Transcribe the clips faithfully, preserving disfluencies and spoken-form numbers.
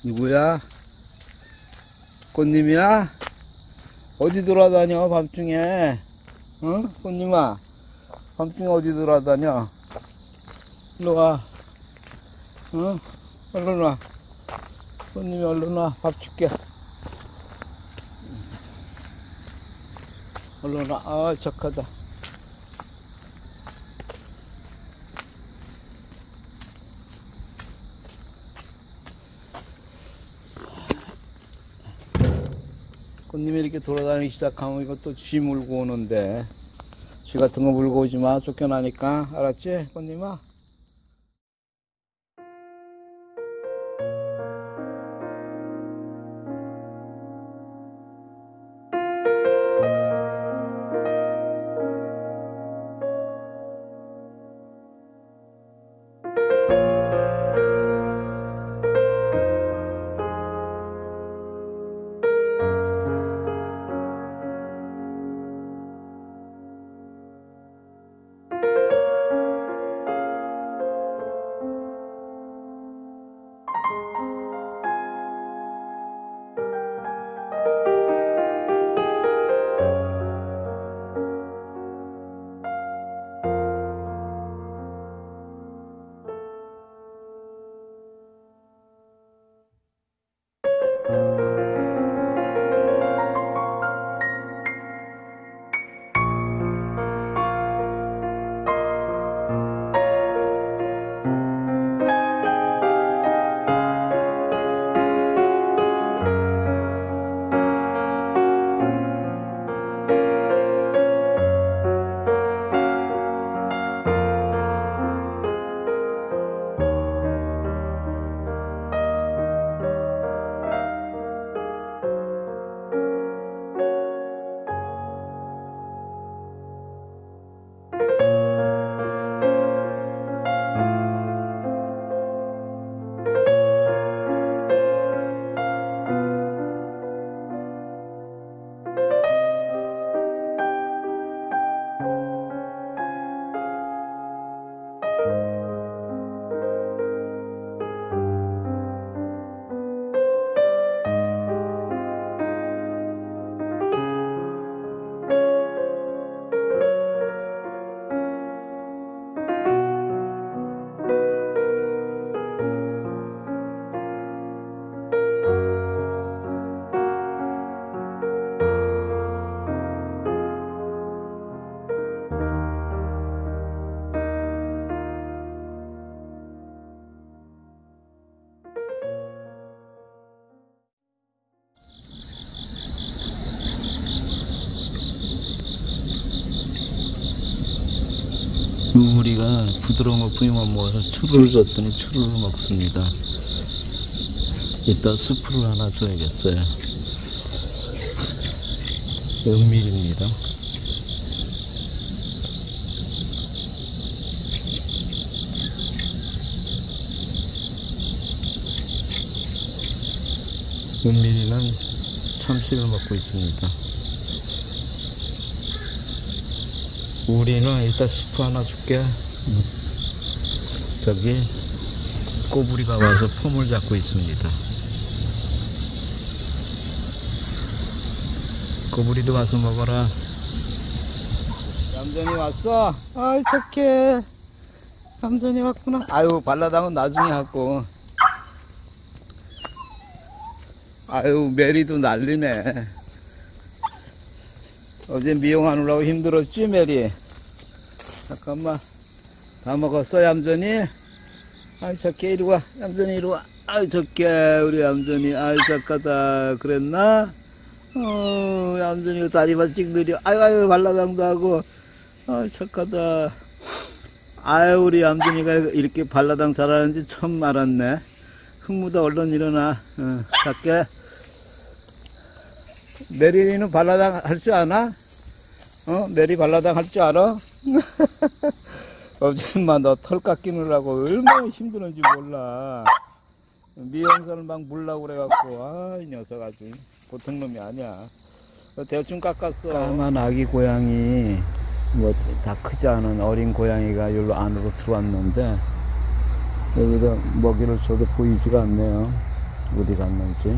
누구야? 꽃님이야? 어디 돌아다녀 밤중에? 응? 꽃님아, 밤중에 어디 돌아다녀? 일로와. 응? 얼른 와. 꽃님이 얼른 와. 밥 줄게. 얼른 와. 아, 착하다. 꽃님이 이렇게 돌아다니기 시작하면 이것도 쥐 물고 오는데, 쥐 같은 거 물고 오지 마. 쫓겨나니까. 알았지? 꽃님아? 우리가 부드러운 거품이만 모아서 추루를 줬더니 추루를 먹습니다. 이따 수프를 하나 줘야겠어요. 은밀입니다. 은밀이는 참씨를 먹고 있습니다. 우리는 일단 스프 하나 줄게. 저기 꼬부리가 와서 폼을 잡고 있습니다. 꼬부리도 와서 먹어라. 얌전히 왔어? 아이 착해. 얌전히 왔구나. 아유 발라당은 나중에 하고. 아유 메리도 난리네. 어제 미용하느라고 힘들었지 메리? 잠깐만. 다 먹었어 얌전히? 아이 착해. 이리와 얌전히 이리와. 아이 착해 우리 얌전히. 아이 착하다. 그랬나? 어 얌전히 다리만 찍 느려. 아유 아유 발라당도 하고. 아이 착하다. 아유 우리 얌전히가 이렇게 발라당 잘하는지 처음 알았네. 흙무다 얼른 일어나. 어, 착해. 메리는 발라당 할 줄 아나? 어? 메리 발라당 할 줄 알아? 어제마 너 털 깎이느라고 얼마나 힘드는지 몰라. 미용선을 막 물라고 그래갖고 아 이 녀석 아주 보통 놈이 아니야. 대충 깎았어. 까만 아기 고양이 뭐 다 크지 않은 어린 고양이가 여기로 안으로 들어왔는데 여기다 먹이를 줘도 보이지가 않네요. 어디 갔는지.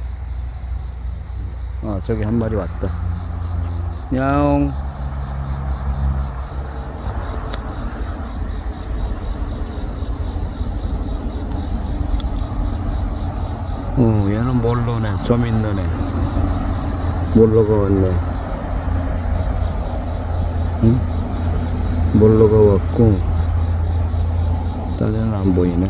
아, 저기 한 마리 왔다. 야옹. 어, 얘는 몰로네. 좀 있는 애. 몰로가 왔네. 응? 몰로가 왔고, 다른 애는 안 보이네.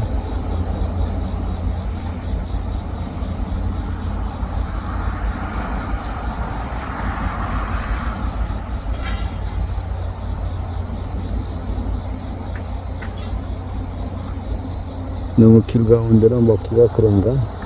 너무 길 가운데로 먹기가 그런가?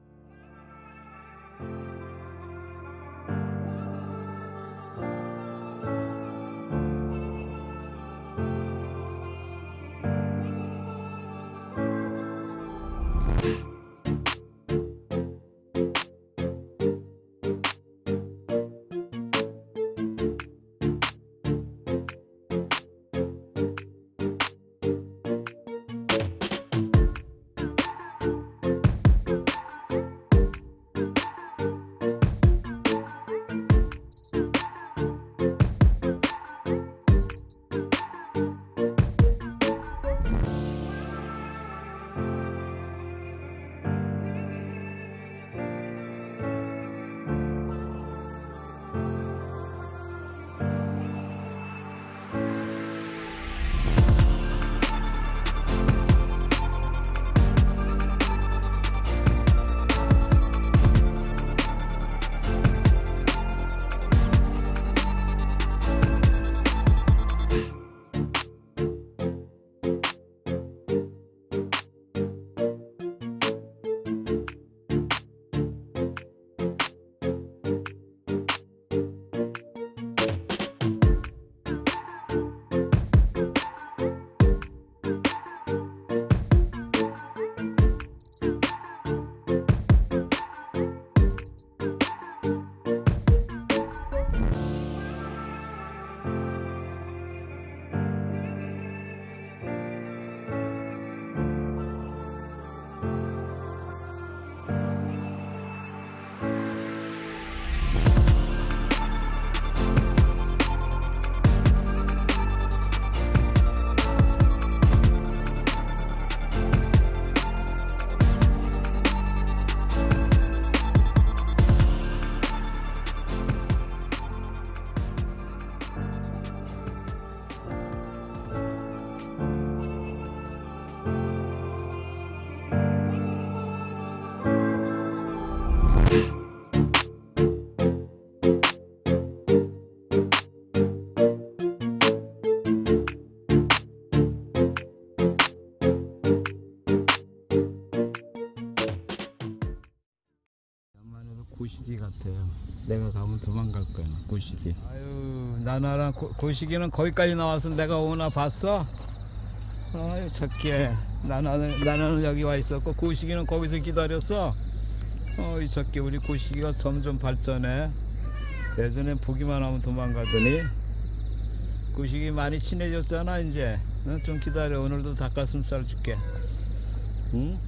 고시기 같아요. 내가 가면 도망갈 거야. 고시기. 아유, 나나랑 고, 고시기는 거기까지 나와서 내가 오나 봤어? 아유, 착해. 나나는 나나는 여기 와 있었고 고시기는 거기서 기다렸어. 어이, 착해. 우리 고시기가 점점 발전해. 예전엔 보기만 하면 도망가더니 고시기 많이 친해졌잖아. 이제 응? 좀 기다려. 오늘도 닭가슴살 줄게. 응?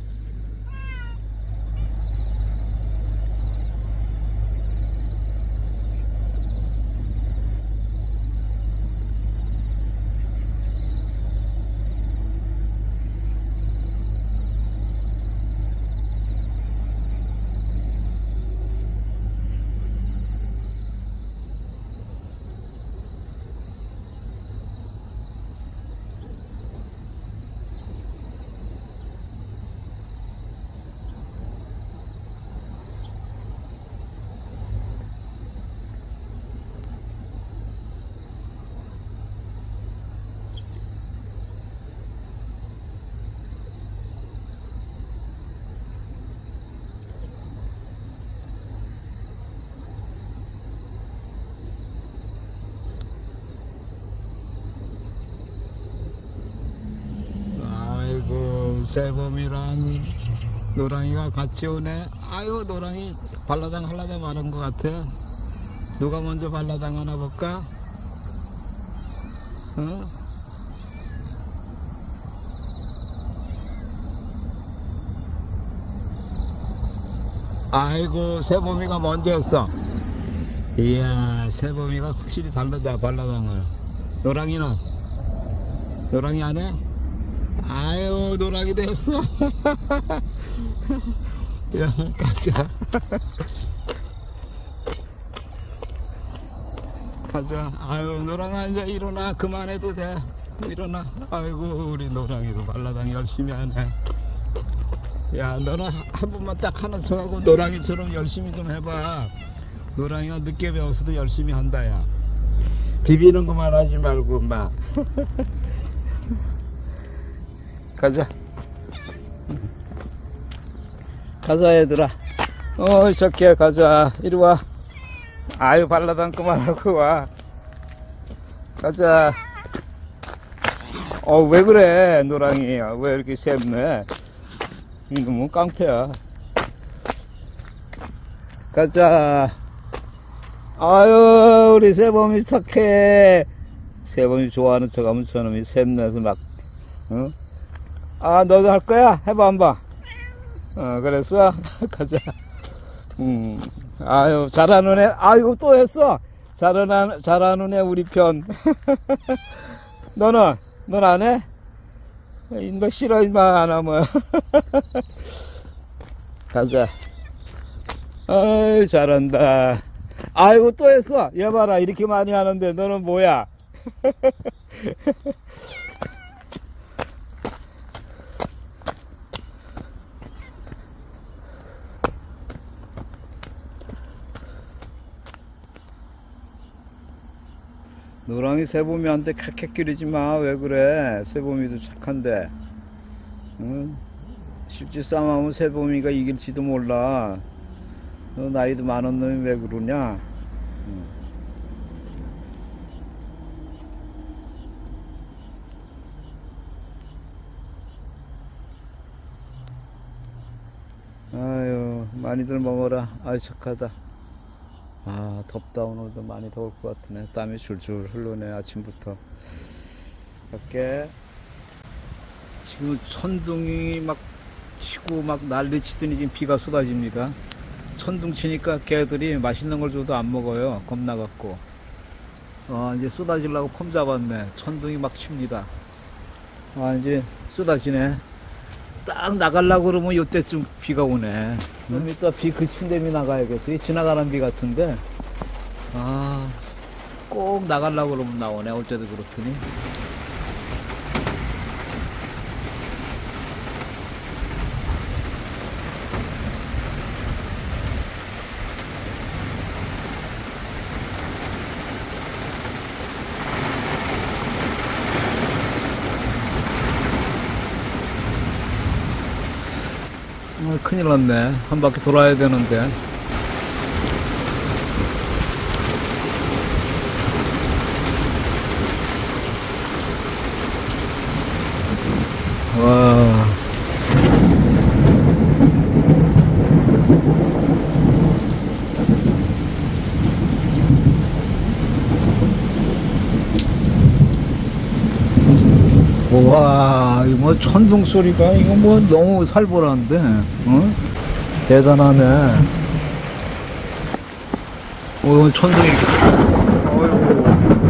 대범이랑 노랑이가 같이 오네. 아유, 노랑이 발라당 하려다 말한 것 같아. 누가 먼저 발라당 하나 볼까? 어? 아이고, 새봄이가 먼저 했어. 이야, 새봄이가 확실히 다르다, 발라당을. 노랑이는? 노랑이 안 해? 아유, 노랑이도 했어. 야, 가자. 가자. 아유, 노랑아, 이제 일어나. 그만해도 돼. 일어나. 아이고, 우리 노랑이도 발라당 열심히 하네. 야, 너는 한 번만 딱 하나 정하고 노랑이처럼 열심히 좀 해봐. 노랑이가 늦게 배웠어도 열심히 한다, 야. 비비는 것만 하지 말고, 막. 가자. 가자, 얘들아. 어, 저렇게 가자. 이리 와. 아유, 발라당 그만하고 와. 가자. 어, 왜 그래, 노랑이. 왜 이렇게 셉네. 이놈은 깡패야. 가자. 아유, 우리 새봄이 착해. 새봄이 좋아하는 척 하면 저놈이 샘내서 막, 어? 아, 너도 할 거야? 해봐, 한번. 어, 그랬어? 가자. 음, 아유, 잘하는 애. 아이고, 또 했어. 잘하는, 잘하는 애, 우리 편. 너는? 넌 안 해? 인마 싫어, 인마 안 하면. 가자. 아유, 잘한다. 아이고, 또 했어. 얘 봐라, 이렇게 많이 하는데 너는 뭐야? 노랑이 새봄이한테 캑캑거리지 마. 왜 그래? 새봄이도 착한데. 응? 실제 싸움하면 새봄이가 이길지도 몰라. 너 나이도 많은 놈이 왜 그러냐? 응. 아유, 많이들 먹어라. 아유, 착하다. 아, 덥다. 오늘도 많이 더울 것 같으네. 땀이 줄줄 흐르네, 아침부터. 밖에 지금 천둥이 막 치고 막 난리 치더니 지금 비가 쏟아집니다. 천둥 치니까 개들이 맛있는 걸 줘도 안 먹어요. 겁나갖고. 아, 이제 쏟아지려고 폼 잡았네. 천둥이 막 칩니다. 아, 이제 쏟아지네. 딱 나가려고 그러면 요때쯤 비가 오네. 좀 이따 비 그친 데미 나가야겠어. 지나가는 비 같은데. 아, 꼭 나가려고 그러면 나오네. 어째도 그렇더니. 어, 큰일 났네. 한 바퀴 돌아야 되는데. 와. 와, 이거 뭐 천둥 소리가 이거 뭐 너무 살벌한데, 어? 대단하네. 어, 천둥이. 어이구.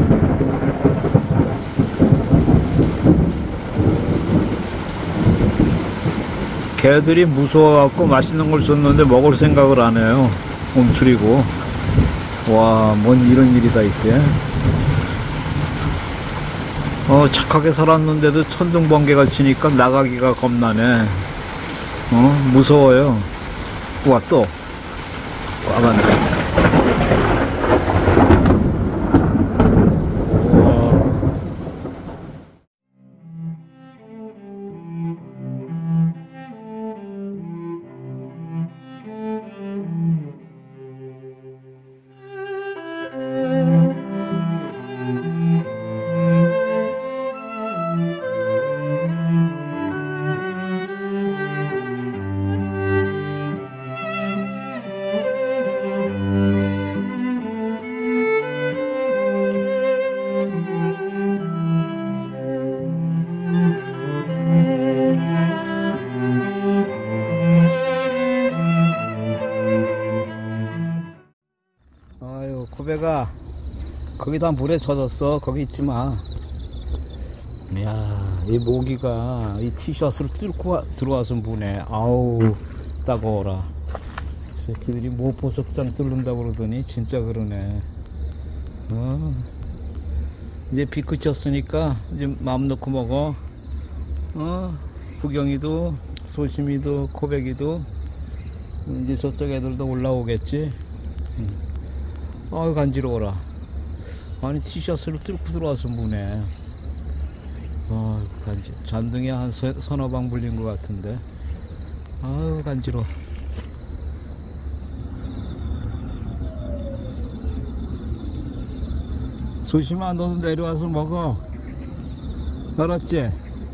개들이 무서워갖고 맛있는 걸 줬는데 먹을 생각을 안 해요. 움츠리고. 와, 뭔 이런 일이 다 있대. 어, 착하게 살았는데도 천둥 번개가 치니까 나가기가 겁나네. 어, 무서워요. 우와, 또 와가네. 아유, 코베가 거기다 물에 젖었어. 거기 있지 마. 이야, 이 모기가 이 티셔츠를 뚫고 와, 들어와서 무네. 아우, 따가워라. 새끼들이 뭐 보석장 뚫는다고 그러더니 진짜 그러네. 어. 이제 비 그쳤으니까 이제 마음 놓고 먹어. 어. 구경이도, 소심이도, 코베기도 이제 저쪽 애들도 올라오겠지. 응. 아유, 간지러워라. 아니, 티셔츠를 뚫고 들어와서 무네. 아, 간지, 잔등에 한 서, 서너 방 불린 것 같은데. 아유, 간지러워. 소심아, 너도 내려와서 먹어. 알았지?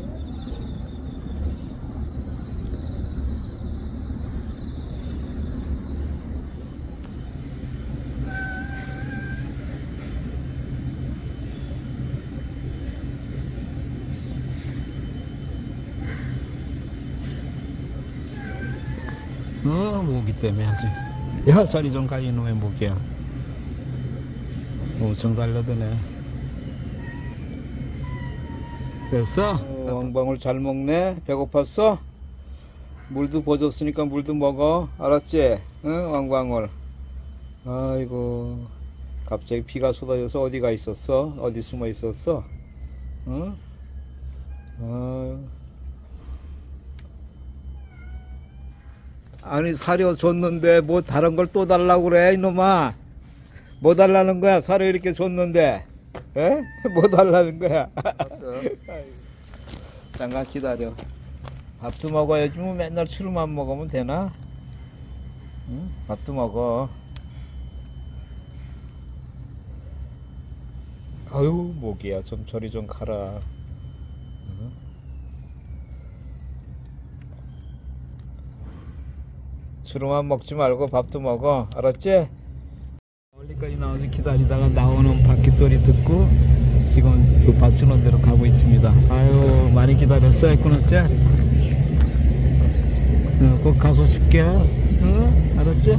어, 모기 때문에 하지. 야, 자리 좀 가, 이놈의 모기야. 엄청 달려드네. 됐어? 어, 왕방울 잘 먹네. 배고팠어? 물도 버졌으니까 물도 먹어. 알았지? 응, 왕방울. 아이고, 갑자기 비가 쏟아져서 어디가 있었어? 어디 숨어 있었어? 응? 아유. 아니, 사료 줬는데 뭐 다른 걸 또 달라고 그래, 이놈아. 뭐 달라는 거야? 사료 이렇게 줬는데. 에? 뭐 달라는 거야? 잠깐 기다려. 밥도 먹어야지. 뭐 맨날 추루만 먹으면 되나? 응? 밥도 먹어. 아유, 모기야, 좀 저리 좀 가라. 응? 주로만 먹지 말고 밥도 먹어. 알았지? 멀리까지 나와서 기다리다가 나오는 바퀴 소리 듣고 지금 그 밥 주는 데로 가고 있습니다. 아유, 많이 기다렸어. 에코노째? 어, 꼭 가서 쉽게. 어? 알았지?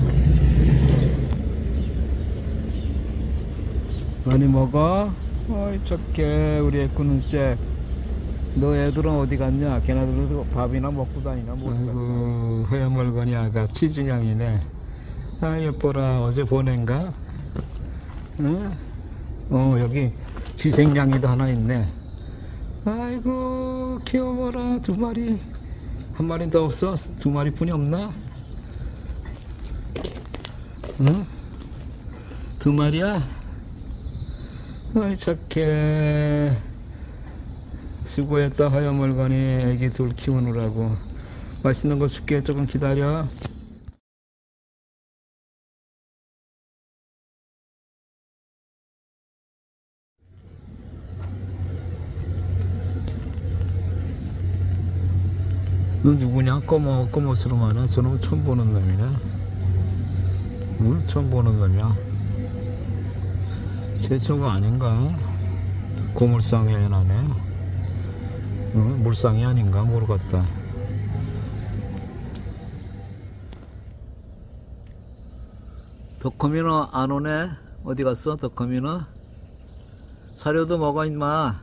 많이 먹어. 어이, 착해 우리 에코노째. 너 애들은 어디 갔냐? 걔네들도 밥이나 먹고 다니나? 아이고, 허여멀건이 아가 치준양이네. 아, 예뻐라. 어제 보낸가? 응? 어, 여기 지생양이도 하나 있네. 아이고, 귀여워라. 두 마리. 한 마리 더 없어? 두 마리뿐이 없나? 응? 두 마리야? 아이, 착해. 수고했다. 허여멀건이 애기 둘 키우느라고. 맛있는 거 줄게. 조금 기다려. 너 누구냐? 꺼머, 꺼머스로 많아. 저놈 처음 보는 놈이네. 응? 처음 보는 놈이야. 제초가 아닌가? 고물상이 해나네. 응? 물상이 아닌가? 모르겠다. 덕커미너 안 오네? 어디 갔어? 덕커미너? 사료도 먹어, 임마.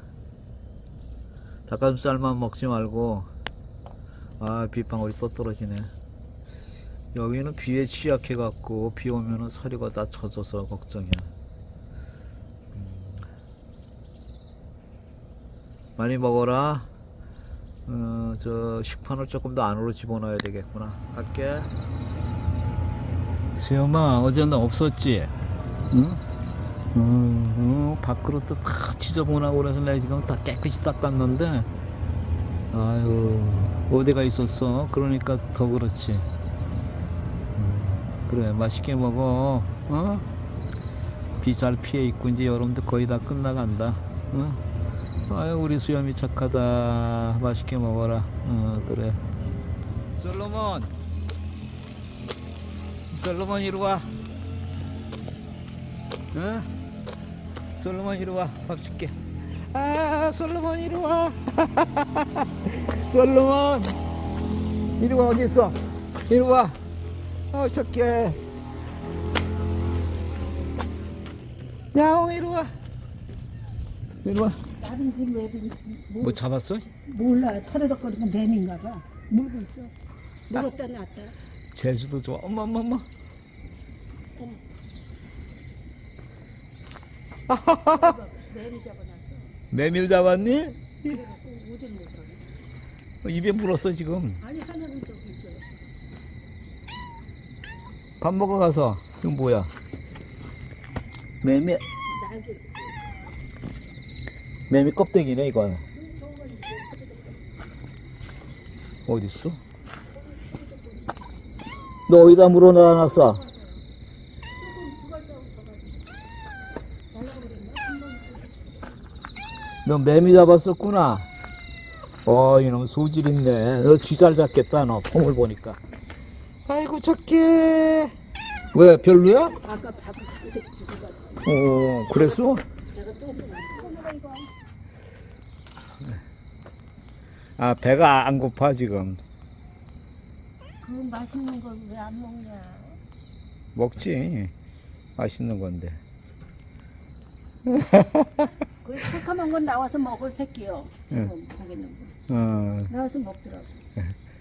닭가슴살만 먹지 말고. 아, 빗방울이 또 떨어지네. 여기는 비에 취약해갖고 비 오면은 사료가 다 젖어서 걱정이야. 음. 많이 먹어라. 어, 저 식판을 조금 더 안으로 집어넣어야 되겠구나. 갈게. 수염아, 어제 너 없었지? 응? 음, 음, 밥그릇도 다 지저분하고 그래서 내가 지금 다 깨끗이 닦았는데, 아유, 어디가 있었어? 그러니까 더 그렇지. 음, 그래, 맛있게 먹어. 어? 비 잘 피해 있고 이제 여름도 거의 다 끝나간다. 어? 아유, 우리 수염이 착하다. 맛있게 먹어라. 어, 그래. 솔로몬, 솔로몬 이리 와. 어? 솔로몬 이리 와. 밥 줄게. 아, 솔로몬 이리 와. 솔로몬 이리 와. 어디 있어? 이리 와. 어, 착해. 야옹 이리 와. 이리 와. 나는 지금 애들이 뭐, 뭐 잡았어? 몰라. 터레덕거리고 뱀인가 봐. 물고 있어. 물었다 놨다. 제주도 좋아. 엄마 엄마 엄마. 뱀이 잡아놨어. 메밀 잡았니? 그래갖고 오진 못하고. 입에 물었어 지금. 아니 하나는 저기 있어요. 밥 먹어 가서. 이건 뭐야? 메밀. 날개 지 메밀 껍데기네 이건. 저거가 있어. 어디 있어? 너 어디다 물어놔놨어? 너 매미 잡았었구나. 어, 이놈 소질 있네. 너 쥐잘 잡겠다, 너. 폼을 보니까. 아이고, 작게. 왜, 별로야? 아까 밥을 잘때 주고 가고. 어, 그랬어? 내가 또 먹어 이거. 아, 배가 안 고파, 지금. 그 맛있는 걸 왜 안 먹냐? 먹지. 맛있는 건데. 그 새까만 건 나와서 먹을 새끼요. 지금 응. 거기는 어. 나와서 먹더라고.